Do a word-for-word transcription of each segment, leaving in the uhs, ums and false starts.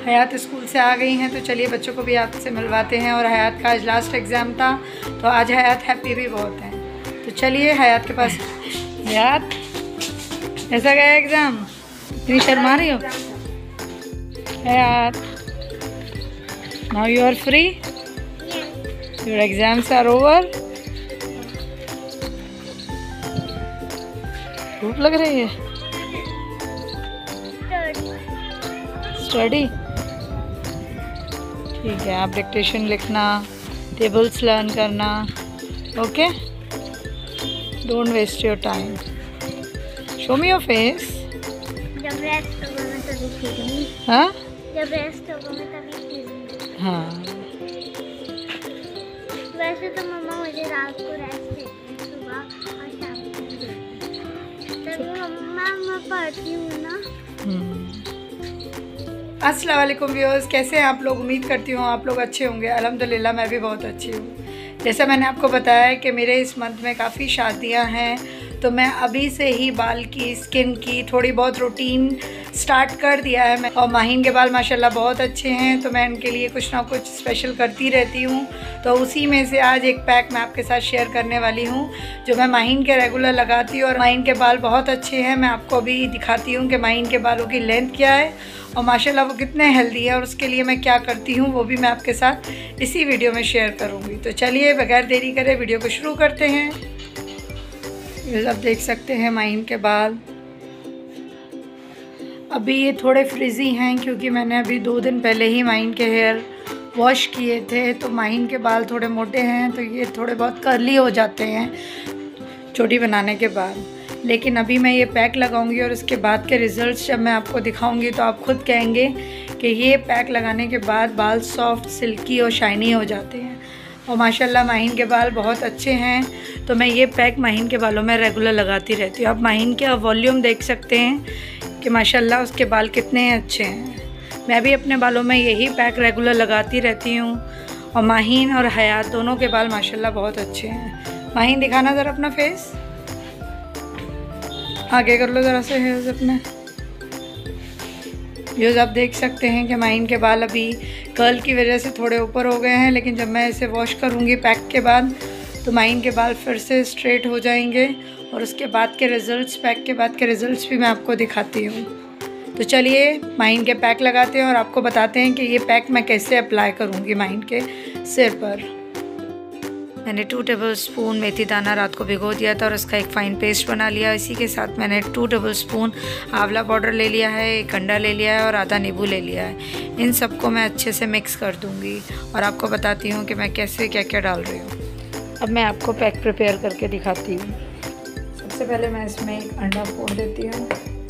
हयात school से आ गई हैं, तो चलिए बच्चों को भी आपसे मिलवाते हैं। और हयात का आज लास्ट एग्ज़ाम था, तो आज हयात हैप्पी भी बहुत हैं। तो चलिए हयात के पास। हयात, कैसा गया एग्ज़ाम? इतनी शर्मा रही हो? Hayat, now you are free, your exams are over. धूप लग रही है। स्टडी, ठीक है। आप डिक्टेशन लिखना, टेबल्स लर्न करना, okay. Don't waste your time. Show me your face. जब रेस्ट होगा मैं तभी खेलूंगी। हाँ, जब रेस्ट होगा मैं तभी खेलूंगी। हाँ। वैसे तो मम्मा मुझे रात को रेस्ट देती है, सुबह और शाम को देती है। तभी मम्मा मैं पढ़ती हूँ ना। अस्सलाम वालेकुम व्यूअर्स, कैसे हैं आप लोग? उम्मीद करती हूँ आप लोग अच्छे होंगे। अल्हम्दुलिल्लाह मैं भी बहुत अच्छी हूँ। जैसा मैंने आपको बताया है कि मेरे इस मंथ में काफ़ी शादियाँ हैं, तो मैं अभी से ही बाल की, स्किन की थोड़ी बहुत रूटीन स्टार्ट कर दिया है मैं। और माहीन के बाल माशाल्लाह बहुत अच्छे हैं, तो मैं इनके लिए कुछ ना कुछ स्पेशल करती रहती हूँ। तो उसी में से आज एक पैक मैं आपके साथ शेयर करने वाली हूँ जो मैं माहीन के रेगुलर लगाती हूँ। और माहीन के बाल बहुत अच्छे हैं। मैं आपको अभी दिखाती हूँ कि माहीन के बालों की लेंथ क्या है और माशाल्लाह वो कितने हेल्दी है, और उसके लिए मैं क्या करती हूँ वो भी मैं आपके साथ इसी वीडियो में शेयर करूँगी। तो चलिए बगैर देरी करे वीडियो को शुरू करते हैं। ये आप देख सकते हैं माहीन के बाल। अभी ये थोड़े फ्रिजी हैं क्योंकि मैंने अभी दो दिन पहले ही माहीन के हेयर वॉश किए थे, तो माहीन के बाल थोड़े मोटे हैं, तो ये थोड़े बहुत कर्ली हो जाते हैं चोटी बनाने के बाद। लेकिन अभी मैं ये पैक लगाऊंगी और उसके बाद के रिज़ल्ट्स जब मैं आपको दिखाऊंगी तो आप खुद कहेंगे कि ये पैक लगाने के बाद बाल सॉफ्ट, सिल्की और शाइनी हो जाते हैं। और माशाल्लाह माहीन के बाल बहुत अच्छे हैं, तो मैं ये पैक माहीन के बालों में रेगुलर लगाती रहती हूँ। आप माहीन का वॉल्यूम देख सकते हैं कि माशाल्लाह उसके बाल कितने अच्छे हैं। मैं भी अपने बालों में यही पैक रेगुलर लगाती रहती हूँ। और माहीन और हयात दोनों के बाल माशाल्लाह बहुत अच्छे हैं। माहीन दिखाना ज़रा अपना फेस, आगे कर लो ज़रा से हेयर्स अपने। व्यूज़ आप देख सकते हैं कि माहीन के बाल अभी कर्ल की वजह से थोड़े ऊपर हो गए हैं, लेकिन जब मैं इसे वॉश करूँगी पैक के बाद तो माहीन के बाल फिर से स्ट्रेट हो जाएंगे। और उसके बाद के रिज़ल्ट्स, पैक के बाद के रिज़ल्ट्स भी मैं आपको दिखाती हूँ। तो चलिए माहीन के पैक लगाते हैं और आपको बताते हैं कि ये पैक मैं कैसे अप्लाई करूँगी माहीन के सिर पर। मैंने टू टेबल स्पून मेथी दाना रात को भिगो दिया था और उसका एक फ़ाइन पेस्ट बना लिया। इसी के साथ मैंने टू टेबल स्पून आंवला पाउडर ले लिया है, एक अंडा ले लिया है और आधा नींबू ले लिया है। इन सबको मैं अच्छे से मिक्स कर दूंगी और आपको बताती हूँ कि मैं कैसे क्या क्या डाल रही हूँ। अब मैं आपको पैक प्रिपेयर करके दिखाती हूँ। सबसे पहले मैं इसमें एक अंडा फोड़ देती हूँ।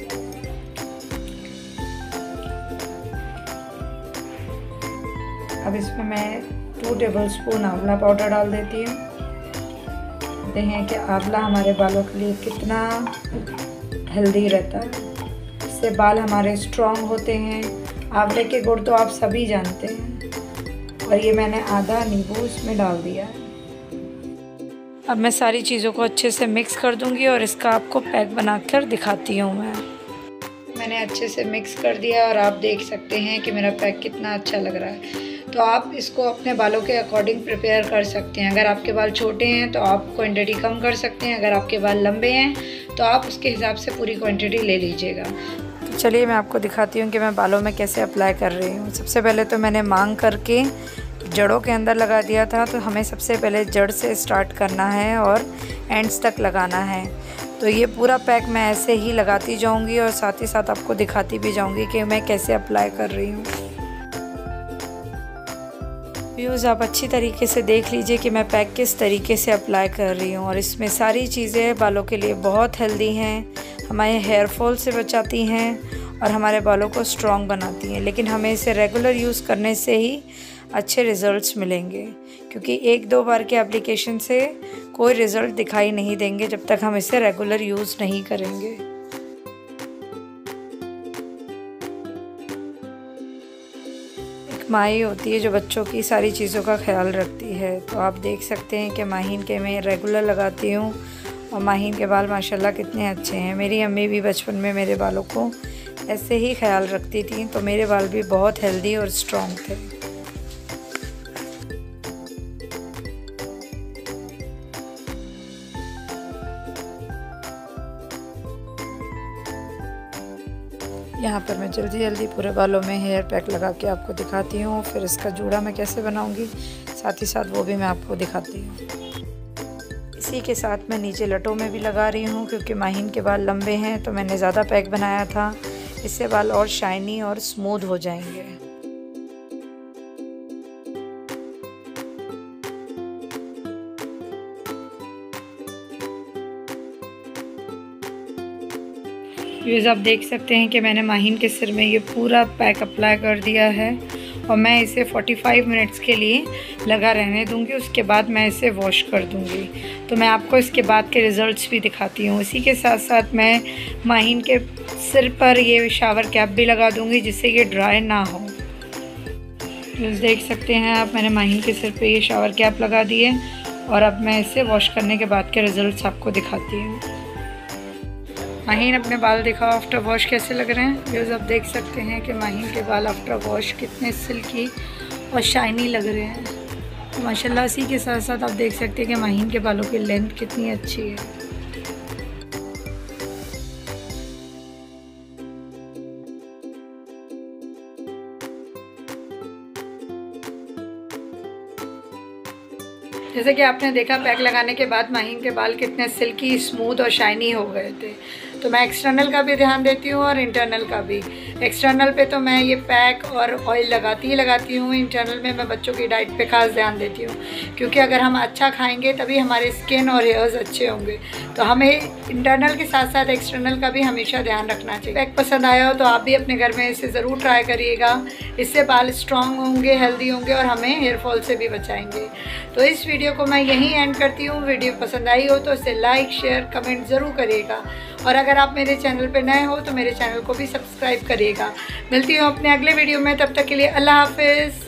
अब इसमें मैं टू टेबल स्पून आंवला पाउडर डाल देती हूँ। देखते हैं कि आंवला हमारे बालों के लिए कितना हेल्दी रहता है। इससे बाल हमारे स्ट्रॉन्ग होते हैं। आंवले के गुण तो आप सभी जानते हैं। और ये मैंने आधा नींबू इसमें डाल दिया है। अब मैं सारी चीज़ों को अच्छे से मिक्स कर दूंगी और इसका आपको पैक बनाकर दिखाती हूँ। मैं मैंने अच्छे से मिक्स कर दिया और आप देख सकते हैं कि मेरा पैक कितना अच्छा लग रहा है। तो आप इसको अपने बालों के अकॉर्डिंग प्रिपेयर कर सकते हैं। अगर आपके बाल छोटे हैं तो आप क्वांटिटी कम कर सकते हैं, अगर आपके बाल लंबे हैं तो आप उसके हिसाब से पूरी क्वांटिटी ले लीजिएगा। तो चलिए मैं आपको दिखाती हूँ कि मैं बालों में कैसे अप्लाई कर रही हूँ। सबसे पहले तो मैंने मांग करके जड़ों के अंदर लगा दिया था, तो हमें सबसे पहले जड़ से स्टार्ट करना है और एंड्स तक लगाना है। तो ये पूरा पैक मैं ऐसे ही लगाती जाऊँगी और साथ ही साथ आपको दिखाती भी जाऊँगी कि मैं कैसे अप्लाई कर रही हूँ। व्यूज़ आप अच्छी तरीके से देख लीजिए कि मैं पैक किस तरीके से अप्लाई कर रही हूँ। और इसमें सारी चीज़ें बालों के लिए बहुत हेल्दी हैं, हमारे हेयर फॉल से बचाती हैं और हमारे बालों को स्ट्रॉन्ग बनाती हैं। लेकिन हमें इसे रेगुलर यूज़ करने से ही अच्छे रिज़ल्ट्स मिलेंगे, क्योंकि एक दो बार के एप्लीकेशन से कोई रिज़ल्ट दिखाई नहीं देंगे जब तक हम इसे रेगुलर यूज़ नहीं करेंगे। माई होती है जो बच्चों की सारी चीज़ों का ख्याल रखती है। तो आप देख सकते हैं कि माहीन के मैं रेगुलर लगाती हूँ और माहीन के बाल माशाल्लाह कितने अच्छे हैं। मेरी अम्मी भी बचपन में मेरे बालों को ऐसे ही ख्याल रखती थी तो मेरे बाल भी बहुत हेल्दी और स्ट्रॉन्ग थे। यहाँ पर मैं जल्दी जल्दी पूरे बालों में हेयर पैक लगा के आपको दिखाती हूँ, फिर इसका जूड़ा मैं कैसे बनाऊँगी साथ ही साथ वो भी मैं आपको दिखाती हूँ। इसी के साथ मैं नीचे लटों में भी लगा रही हूँ क्योंकि माहिन के बाल लंबे हैं तो मैंने ज़्यादा पैक बनाया था, इससे बाल और शाइनी और स्मूथ हो जाएंगे। व्यूज़ आप देख सकते हैं कि मैंने माहिन के सिर में ये पूरा पैक अप्लाई कर दिया है और मैं इसे पैंतालीस मिनट्स के लिए लगा रहने दूंगी, उसके बाद मैं इसे वॉश कर दूंगी। तो मैं आपको इसके बाद के रिज़ल्ट्स भी दिखाती हूँ। इसी के साथ साथ मैं माहिन के सिर पर ये शावर कैप भी लगा दूंगी जिससे ये ड्राई ना हो। व्यूज़ देख सकते हैं आप, मैंने माहिन के सिर पर ये शावर कैप लगा दिए और अब मैं इसे वॉश करने के बाद के रिज़ल्ट्स आपको दिखाती हूँ। माहिन अपने बाल दिखाओ आफ्टर वॉश कैसे लग रहे हैं। व्यूज़ आप देख सकते हैं कि माहिन के बाल आफ्टर वॉश कितने सिल्की और शाइनी लग रहे हैं। तो माशाल्लाह इसी के साथ साथ आप देख सकते हैं कि माहिन के बालों की लेंथ कितनी अच्छी है। जैसे कि आपने देखा पैक लगाने के बाद माहिन के बाल कितने सिल्की, स्मूथ और शाइनी हो गए थे। तो मैं एक्सटर्नल का भी ध्यान देती हूँ और इंटरनल का भी। एक्सटर्नल पे तो मैं ये पैक और ऑयल लगाती ही लगाती हूँ। इंटरनल में मैं बच्चों की डाइट पे खास ध्यान देती हूँ क्योंकि अगर हम अच्छा खाएंगे तभी हमारे स्किन और हेयर्स अच्छे होंगे। तो हमें इंटरनल के साथ साथ एक्सटर्नल का भी हमेशा ध्यान रखना चाहिए। पैक पसंद आया हो तो आप भी अपने घर में इसे ज़रूर ट्राई करिएगा। इससे बाल स्ट्रॉन्ग होंगे, हेल्दी होंगे और हमें हेयर फॉल से भी बचाएंगे। तो इस वीडियो को मैं यहीं एंड करती हूँ। वीडियो पसंद आई हो तो इसे लाइक, शेयर, कमेंट ज़रूर करिएगा और अगर आप मेरे चैनल पर नए हो तो मेरे चैनल को भी सब्सक्राइब करिएगा। मिलती हूँ अपने अगले वीडियो में, तब तक के लिए अल्लाह हाफिज़।